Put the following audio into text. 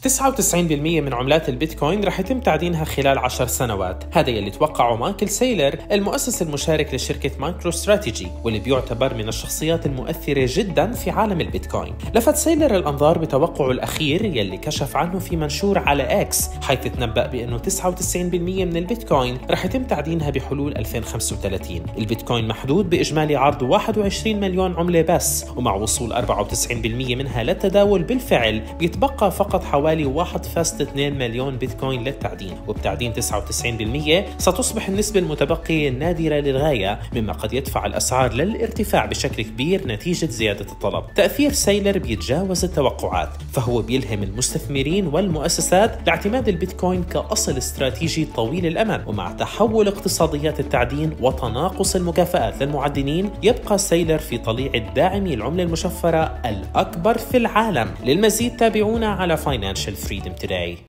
99% من عملات البيتكوين رح يتم تعدينها خلال 10 سنوات. هذا يلي توقعه مايكل سايلر المؤسس المشارك لشركة مايكرو استراتيجي، واللي بيعتبر من الشخصيات المؤثرة جدا في عالم البيتكوين. لفت سايلر الأنظار بتوقعه الأخير يلي كشف عنه في منشور على اكس، حيث تنبأ بأنه 99% من البيتكوين رح يتم تعدينها بحلول 2035. البيتكوين محدود بإجمالي عرض 21 مليون عملة بس، ومع وصول 94% منها للتداول بالفعل بيتبقى فقط حوالي 1.2 مليون بيتكوين للتعدين، وبتعدين 99% ستصبح النسبة المتبقية نادرة للغاية، مما قد يدفع الأسعار للارتفاع بشكل كبير نتيجة زيادة الطلب. تأثير سايلر بيتجاوز التوقعات، فهو بيلهم المستثمرين والمؤسسات لاعتماد البيتكوين كأصل استراتيجي طويل الأمد. ومع تحول اقتصاديات التعدين وتناقص المكافآت للمعدنين، يبقى سايلر في طليعة داعمي العملة المشفرة الأكبر في العالم. للمزيد تابعونا على Financial Freedom Today.